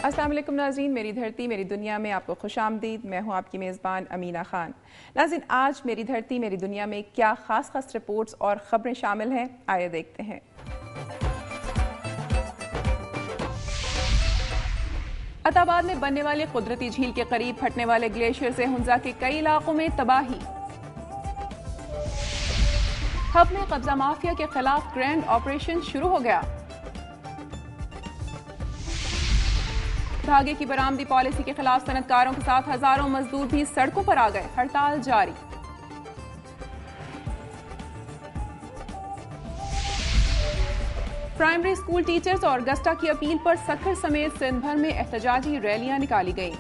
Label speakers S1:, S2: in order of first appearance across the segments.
S1: السلام علیکم ناظرین، میری دھرتی میری دنیا میں آپ کو خوش آمدید۔ میں ہوں آپ کی میزبان امینہ خان۔ ناظرین، آج میری دھرتی میری دنیا میں کیا خاص رپورٹس اور خبریں شامل ہیں، آئیے دیکھتے ہیں۔ عطا آباد میں بننے والی قدرتی جھیل کے قریب پھٹنے والے گلیشیئر سے ہنزا کے کئی علاقوں میں تباہی۔ ہب میں قبضہ مافیا کے خلاف گرینڈ آپریشن شروع ہو گیا۔ دھاگے کی برآمدی پالیسی کے خلاف صنعت کاروں کے ساتھ ہزاروں مزدور بھی سڑکوں پر آ گئے، ہڑتال جاری۔ پرائمری اسکول ٹیچرز اور گسٹا کی اپیل پر سکھر سمیت سندھ بھر میں احتجاجی ریلیاں نکالی گئیں۔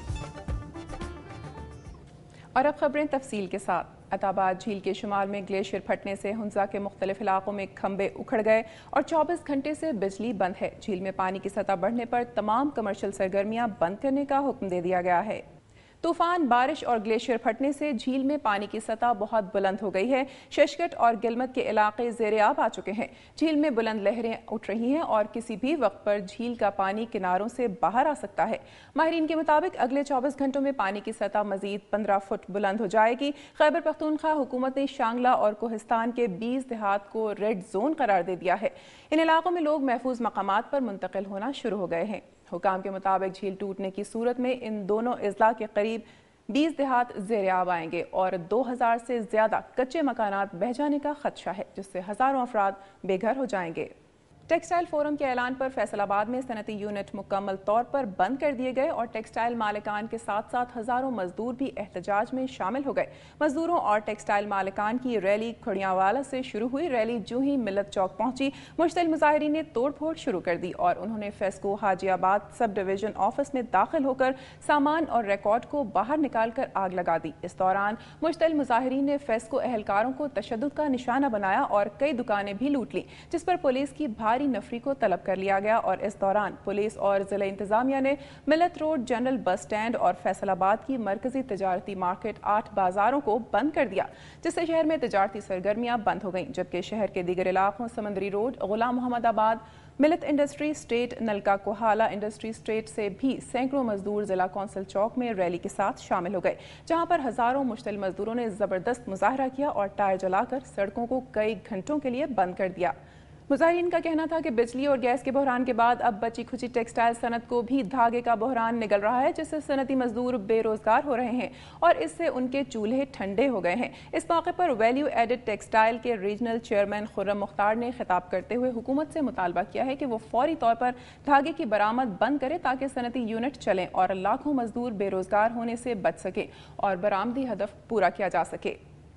S1: اور اب خبریں تفصیل کے ساتھ۔ عطا آباد جھیل کے شمال میں گلیشیئر پھٹنے سے ہنزا کے مختلف علاقوں میں کھمبے اکھڑ گئے اور 24 گھنٹے سے بجلی بند ہے۔ جھیل میں پانی کی سطح بڑھنے پر تمام کمرشل سرگرمیاں بند کرنے کا حکم دے دیا گیا ہے۔ طوفان، بارش اور گلیشیئر پھٹنے سے جھیل میں پانی کی سطح بہت بلند ہو گئی ہے۔ ششکٹ اور گلمت کے علاقے زیر آب آ چکے ہیں۔ جھیل میں بلند لہریں اٹھ رہی ہیں اور کسی بھی وقت پر جھیل کا پانی کناروں سے باہر آ سکتا ہے۔ ماہرین کے مطابق اگلے 24 گھنٹوں میں پانی کی سطح مزید 15 فٹ بلند ہو جائے گی۔ خیبر پختونخوا حکومت نے شانگلہ اور کوہستان کے 20 دیہات کو ریڈ زون قرار دے دیا ہے۔ ان علاقوں میں لوگ محفوظ مقامات پر منتقل ہونا شروع ہو گئے ہیں۔ حکام کے مطابق جھیل ٹوٹنے کی صورت میں ان دونوں اضلاع کے قریب 20 دیہات زیر آب آئیں گے اور 2000 سے زیادہ کچے مکانات بہہ جانے کا خدشہ ہے، جس سے ہزاروں افراد بے گھر ہو جائیں گے۔ ٹیکسٹائل فورم کے اعلان پر فیصل آباد میں صنعتی یونٹ مکمل طور پر بند کر دیے گئے اور ٹیکسٹائل مالکان کے ساتھ ساتھ ہزاروں مزدور بھی احتجاج میں شامل ہو گئے۔ مزدوروں اور ٹیکسٹائل مالکان کی ریلی کھڑیاوالا سے شروع ہوئی۔ ریلی جو ہی ملت چوک پہنچی، مشتعل مظاہرین نے توڑ پھوڑ شروع کر دی اور انہوں نے فیسکو حاجی آباد سب ڈویژن آفس میں داخل ہو کر سامان اور ریکارڈ کو باہر نکال کر آگ لگا دی۔ اس دوران مشتعل مظاہرین نے فیسکو اہلکاروں کو تشدد کا نشانہ بنایا اور کئی دکانیں بھی لوٹ لیں، جس پر پولیس کی بھاری نفری کو طلب کر لیا گیا اور اس دوران پولیس اور ضلع انتظامیہ نے ملت روڈ، جنرل بس سٹینڈ اور فیصل آباد کی مرکزی تجارتی مارکیٹ 8 بازاروں کو بند کر دیا، جس سے شہر میں تجارتی سرگرمیاں بند ہو گئیں، جبکہ شہر کے دیگر علاقوں سمندری road, Ghulam Muhammad Abad, Millat industry estate, Nalka Kohala industry estate سے بھی سینکڑوں مزدور ضلع کونسل چوک میں ریلی کے ساتھ شامل ہو گئے، جہاں پر ہزاروں مشتعل مزدوروں نے زبردست مظاہرہ کیا اور ٹائر جلا کر سڑکوں کو کئی گھنٹوں کے لیے بند کر دیا۔ مظاہرین کا کہنا تھا کہ بجلی اور گیس کے بحران کے بعد اب بچی کھچی ٹیکسٹائل صنعت کو بھی دھاگے کا بحران نگل رہا ہے، جس سے صنعتی مزدور بے روزگار ہو رہے ہیں اور اس سے ان کے چولہے ٹھنڈے ہو گئے ہیں۔ اس موقع پر ویلیو ایڈڈ ٹیکسٹائل کے ریجنل چیئرمین خرم مختار نے خطاب کرتے ہوئے حکومت سے مطالبہ کیا ہے کہ وہ فوری طور پر دھاگے کی برآمد بند کرے تاکہ صنعتی یونٹ چلیں اور لاکھوں مزدور بے روزگار ہونے سے بچ سکیں اور برآمدی ہدف پورا کیا جا سکے۔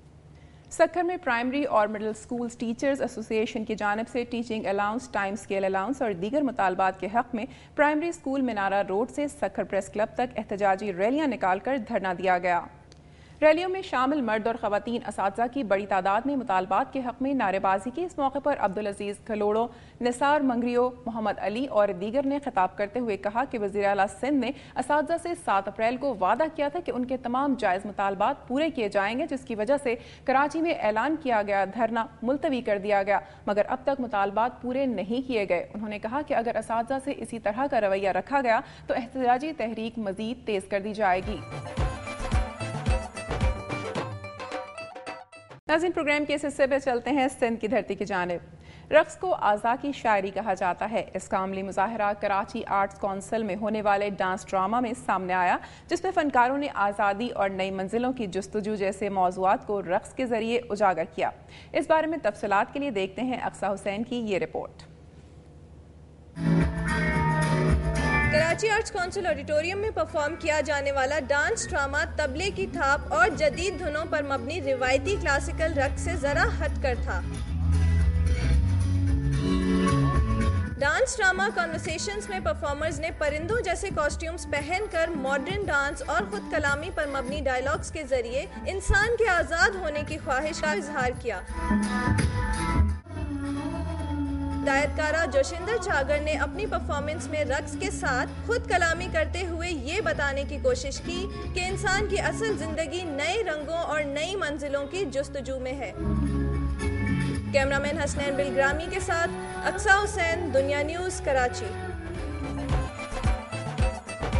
S1: سکھر میں پرائمری اور مڈل اسکولز ٹیچرز ایسوسی ایشن کی جانب سے teaching allowance, time scale allowance اور دیگر مطالبات کے حق میں پرائمری اسکول منارہ روڈ سے سکھر پریس کلب تک احتجاجی ریلیاں نکال کر دھرنا دیا گیا۔ ریلیوں میں شامل مرد اور خواتین اساتذہ کی بڑی تعداد نے مطالبات کے حق میں نعرے بازی کی۔ اس موقع پر عبدالعزیز کھلوڑو، نثار منگریو، محمد علی اور دیگر نے خطاب کرتے ہوئے کہا کہ وزیر اعلیٰ سندھ نے اساتذہ سے 7 اپریل کو وعدہ کیا تھا کہ ان کے تمام جائز مطالبات پورے کیے جائیں گے، جس کی وجہ سے کراچی میں اعلان کیا گیا دھرنا ملتوی کر دیا گیا، مگر اب تک مطالبات پورے نہیں کیے گئے۔ انہوں نے کہا کہ اگر اساتذہ سے اسی طرح کا رویہ رکھا گیا تو احتجاجی تحریک مزید تیز کر دی جائے گی۔ ناظرین، پروگرام کے اس حصے پہ چلتے ہیں سندھ کی دھرتی کی جانب۔ رقص کو اعضاء کی شاعری کہا جاتا ہے۔ اس کا عملی مظاہرہ کراچی آرٹس کونسل میں ہونے والے ڈانس ڈرامہ میں سامنے آیا، جس میں فنکاروں نے آزادی اور نئی منزلوں کی جستجو جیسے موضوعات کو رقص کے ذریعے اجاگر کیا۔ اس بارے میں تفصیلات کے لیے دیکھتے ہیں اقصیٰ حسین کی یہ report.
S2: Karachi arts council auditorium میں پرفارم کیا جانے والا ڈانس ڈرامہ طبلے کی تھاپ اور جدید دھنوں پر مبنی روایتی کلاسیکل رقص سے ذرا ہٹ کر تھا۔ ڈانس ڈرامہ کانورسیشنز میں پرفارمرز نے پرندوں جیسے کاسٹیومز پہن کر ماڈرن ڈانس اور خود کلامی پر مبنی ڈائیلاگز کے ذریعے انسان کے آزاد ہونے کی خواہش کا اظہار کیا۔ ہدایت کارہ جوشندر چھاگر نے اپنی پرفارمنس میں رقص کے ساتھ خود کلامی کرتے ہوئے یہ بتانے کی کوشش کی کہ انسان کی اصل زندگی نئے رنگوں اور نئی منزلوں کی جستجو میں ہے۔ کیمرامین حسنین بلگرامی کے ساتھ Aqsa Hussain, Dunya news, Karachi.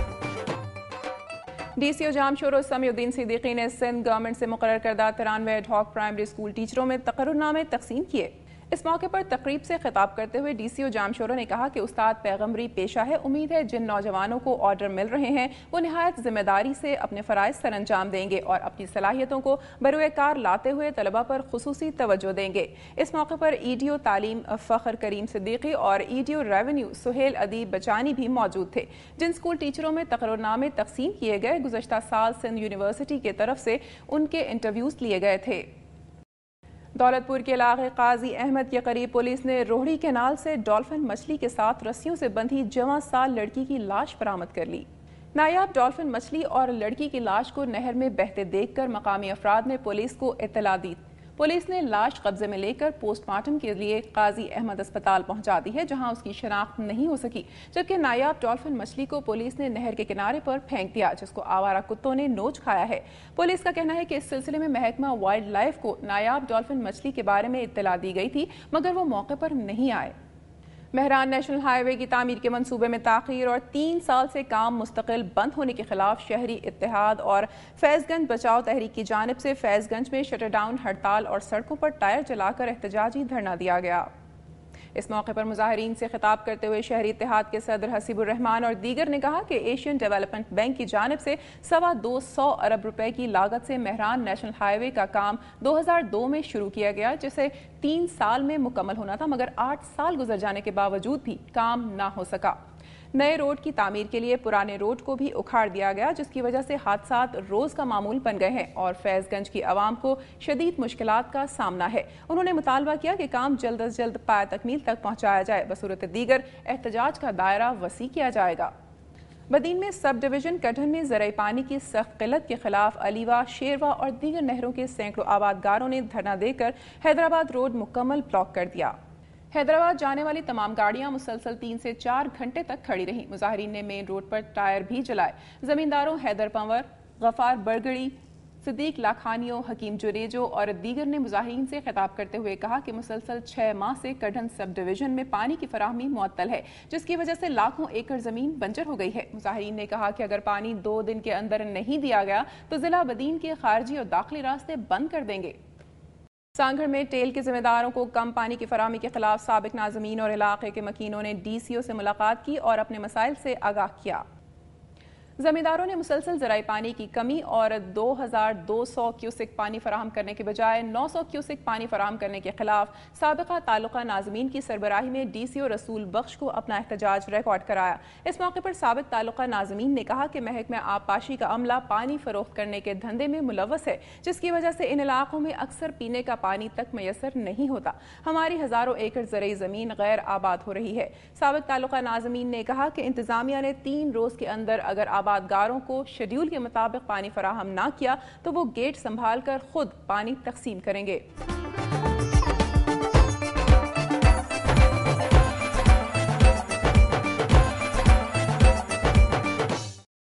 S1: D C O Jamshoro Sami uddin Siddiqui نے سندھ گورنمنٹ سے مقرر کردہ 93 ایڈ ہاک پرائمری اسکول ٹیچروں میں تقررنامے تقسیم کیے۔ اس موقع پر تقریب سے خطاب کرتے ہوئے ڈی سی او جامشورو نے کہا کہ استاد پیغمبری پیشہ ہے۔ امید ہے جن نوجوانوں کو آرڈر مل رہے ہیں وہ نہایت ذمہ داری سے اپنے فرائض سر انجام دیں گے اور اپنی صلاحیتوں کو بروئے کار لاتے ہوئے طلباء پر خصوصی توجہ دیں گے۔ اس موقع پر ای ڈی او تعلیم فخر کریم صدیقی اور E D O revenue Sohail Adeeb Bachani بھی موجود تھے۔ جن اسکول ٹیچروں میں تقررنامے تقسیم کیے گئے گزشتہ سال سندھ یونیورسٹی کی طرف سے ان کے انٹرویوز لیے گئے تھے۔ دولت پور کے علاقے قاضی احمد کے قریب پولیس نے روہڑی کینال سے ڈالفن مچھلی کے ساتھ رسیوں سے بندھی جواں سال لڑکی کی لاش برآمد کر لی۔ نایاب ڈالفن مچھلی اور لڑکی کی لاش کو نہر میں بہتے دیکھ کر مقامی افراد نے پولیس کو اطلاع دی۔ پولیس نے لاش قبضے میں لے کر پوسٹ مارٹم کے لیے قاضی احمد اسپتال پہنچا دی ہے جہاں اس کی شناخت نہیں ہو سکی، جبکہ نایاب ڈالفن مچھلی کو پولیس نے نہر کے کنارے پر پھینک دیا جس کو آوارہ کتوں نے نوچ کھایا ہے۔ پولیس کا کہنا ہے کہ اس سلسلے میں محکمہ وائلڈ لائف کو نایاب ڈالفن مچھلی کے بارے میں اطلاع دی گئی تھی مگر وہ موقع پر نہیں آئے۔ مہران نیشنل ہائی وے کی تعمیر کے منصوبے میں تاخیر اور 3 سال سے کام مستقل بند ہونے کے خلاف شہری اتحاد اور فیض گنج بچاؤ تحریک کی جانب سے فیض گنج میں شٹر ڈاؤن ہڑتال اور سڑکوں پر ٹائر جلا کر احتجاجی دھرنا دیا گیا۔ اس موقع پر مظاہرین سے خطاب کرتے ہوئے شہری اتحاد کے صدر حسیب الرحمان اور دیگر نے کہا کہ ایشین ڈیولپمنٹ بینک کی جانب سے 225 ارب روپے کی لاگت سے مہران نیشنل ہائی وے کا کام 2002 میں شروع کیا گیا جسے 3 سال میں مکمل ہونا تھا مگر 8 سال گزر جانے کے باوجود بھی کام نہ ہو سکا۔ نئے روڈ کی تعمیر کے لیے پرانے روڈ کو بھی اکھاڑ دیا گیا جس کی وجہ سے حادثات روز کا معمول بن گئے ہیں اور فیض گنج کی عوام کو شدید مشکلات کا سامنا ہے۔ انہوں نے مطالبہ کیا کہ کام جلد از جلد پایہ تکمیل تک پہنچایا جائے، بصورت دیگر احتجاج کا دائرہ وسیع کیا جائے گا۔ بدین میں سب ڈویژن کٹھن میں زرعی پانی کی سخت قلت کے خلاف علیوا، شیروا اور دیگر نہروں کے سینکڑوں آبادگاروں نے دھرنا دے کر حیدرآباد روڈ مکمل بلاک کر دیا۔ حیدرآباد جانے والی تمام گاڑیاں مسلسل 3 سے 4 گھنٹے تک کھڑی رہیں۔ مظاہرین نے مین روڈ پر ٹائر بھی جلائے۔ زمینداروں حیدر پنور، غفار برگڑی، صدیق لاکھانیوں، حکیم جریجو اور دیگر نے مظاہرین سے خطاب کرتے ہوئے کہا کہ مسلسل 6 ماہ سے کڈھن سب ڈویژن میں پانی کی فراہمی معطل ہے جس کی وجہ سے لاکھوں ایکڑ زمین بنجر ہو گئی ہے۔ مظاہرین نے کہا کہ اگر پانی 2 دن کے اندر نہیں دیا گیا تو ضلع بدین کے خارجی اور داخلی راستے بند کر دیں گے۔ سانگھڑ میں ٹیل کے ذمہ داروں کو کم پانی کی فراہمی کے خلاف سابق ناظمین اور علاقے کے مکینوں نے ڈی سی او سے ملاقات کی اور اپنے مسائل سے آگاہ کیا۔ زمینداروں نے مسلسل زرعی پانی کی کمی اور 2200 کیوسک پانی فراہم کرنے کے بجائے 900 کیوسک پانی فراہم کرنے کے خلاف سابقہ تعلقہ ناظمین کی سربراہی میں ڈی سی او رسول بخش کو اپنا احتجاج ریکارڈ کرایا۔ اس موقع پر سابق تعلقہ ناظمین نے کہا کہ محکمہ آبپاشی کا عملہ پانی فروخت کرنے کے دھندے میں ملوث ہے جس کی وجہ سے ان علاقوں میں اکثر پینے کا پانی تک میسر نہیں ہوتا۔ ہماری ہزاروں ایکڑ زرعی زمین غیر آباد ہو رہی ہے۔ سابق تعلقہ ناظمین نے کہا کہ انتظامیہ نے 3 روز کے اندر اگر آبادگاروں کو شیڈول کے مطابق پانی فراہم نہ کیا تو وہ گیٹ سنبھال کر خود پانی تقسیم کریں گے۔